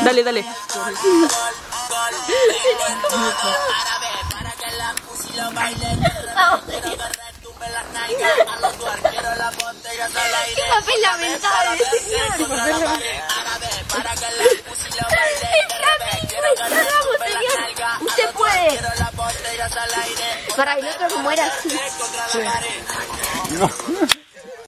Dale, dale. ¡Qué papel lamentable, señor! Señor, usted puede. Para el otro como era así. No.